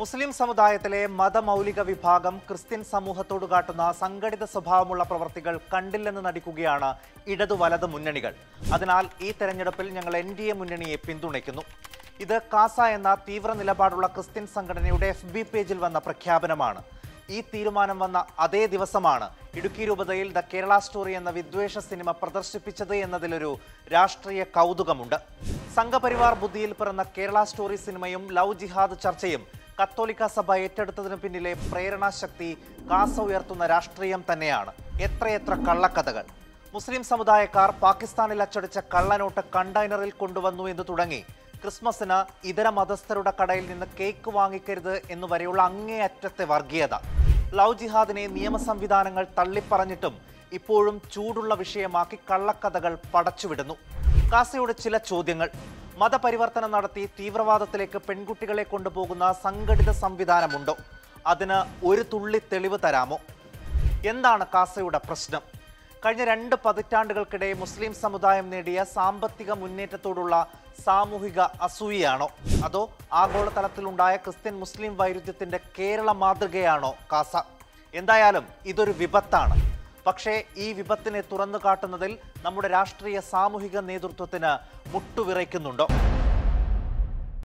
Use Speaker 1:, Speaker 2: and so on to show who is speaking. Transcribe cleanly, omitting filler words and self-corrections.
Speaker 1: മുസ്ലിം സമുദായത്തിലെ മതമൗലിക വിഭാഗം ക്രിസ്ത്യൻ സമൂഹത്തോട് കാട്ടുന്ന സംഘടിത സ്വഭാവമുള്ള പ്രവർത്തികൾ കണ്ടില്ലെന്ന് നടിക്കുകയാണ് ഇടതു വലത് മുന്നണികൾ. അതിനാൽ ഈ തെരഞ്ഞെടുപ്പിൽ ഞങ്ങൾ NDA മുന്നണിയെ പിന്തുണയ്ക്കുന്നു. ഇത് കാസ എന്ന തീവ്ര നിലപാടുള്ള ക്രിസ്ത്യൻ സംഘടനയുടെ FB പേജിൽ വന്ന പ്രഖ്യാപനമാണ്. ഈ തീരുമാനം വന്ന അതേ ദിവസമാണ് ഇടുക്കി രൂപതയിൽ ദ കേരള സ്റ്റോറി എന്ന വിദ്വേഷ സിനിമ പ്രദർശിപ്പിച്ചത് എന്നതിലൊരു രാഷ്ട്രീയ കൗതുകമുണ്ട്. സംഘപരിവാർ ബുദ്ധിയിൽ പിറന്ന കേരള സ്റ്റോറി സിനിമയും ലവ് ജിഹാദ് ചർച്ചയും കത്തോലിക്ക സഭ ഏറ്റെടുത്തതിന് പിന്നിലെ പ്രേരണാശക്തി കാസ ഉയർത്തുന്ന രാഷ്ട്രീയം തന്നെയാണ്. എത്രയെത്ര കള്ളക്കഥകൾ! മുസ്ലിം സമുദായക്കാർ പാകിസ്ഥാനിൽ അച്ചടിച്ച കള്ളനോട്ട് കണ്ടെയ്നറിൽ കൊണ്ടുവന്നു എന്ന് തുടങ്ങി ക്രിസ്മസിന് ഇതര മതസ്ഥരുടെ കടയിൽ നിന്ന് കേക്ക് വാങ്ങിക്കരുത് എന്നുവരെയുള്ള അങ്ങേയറ്റത്തെ വർഗീയത. ലവ് ജിഹാദിനെ നിയമ സംവിധാനങ്ങൾ തള്ളിപ്പറഞ്ഞിട്ടും ഇപ്പോഴും ചൂടുള്ള വിഷയമാക്കി കള്ളക്കഥകൾ പടച്ചുവിടുന്നു. കാസയുടെ ചില ചോദ്യങ്ങൾ: മതപരിവർത്തനം നടത്തി തീവ്രവാദത്തിലേക്ക് പെൺകുട്ടികളെ കൊണ്ടുപോകുന്ന സംഘടിത സംവിധാനമുണ്ടോ? അതിന് ഒരു തുള്ളി തെളിവ് തരാമോ? എന്താണ് കാസയുടെ പ്രശ്നം? കഴിഞ്ഞ 2 പതിറ്റാണ്ടുകൾക്കിടെ മുസ്ലിം സമുദായം നേടിയ സാമ്പത്തിക മുന്നേറ്റത്തോടുള്ള സാമൂഹിക അസൂയയാണോ? അതോ ആഗോളതലത്തിലുണ്ടായ ക്രിസ്ത്യൻ മുസ്ലിം വൈരുദ്ധ്യത്തിന്റെ കേരള മാതൃകയാണോ കാസ? എന്തായാലും ഇതൊരു വിപത്താണ്. പക്ഷേ ഈ വിപത്തിനെ തുറന്നു കാട്ടുന്നതിൽ നമ്മുടെ രാഷ്ട്രീയ സാമൂഹിക നേതൃത്വത്തിന് മുട്ടുവിറയ്ക്കുന്നുണ്ടോ?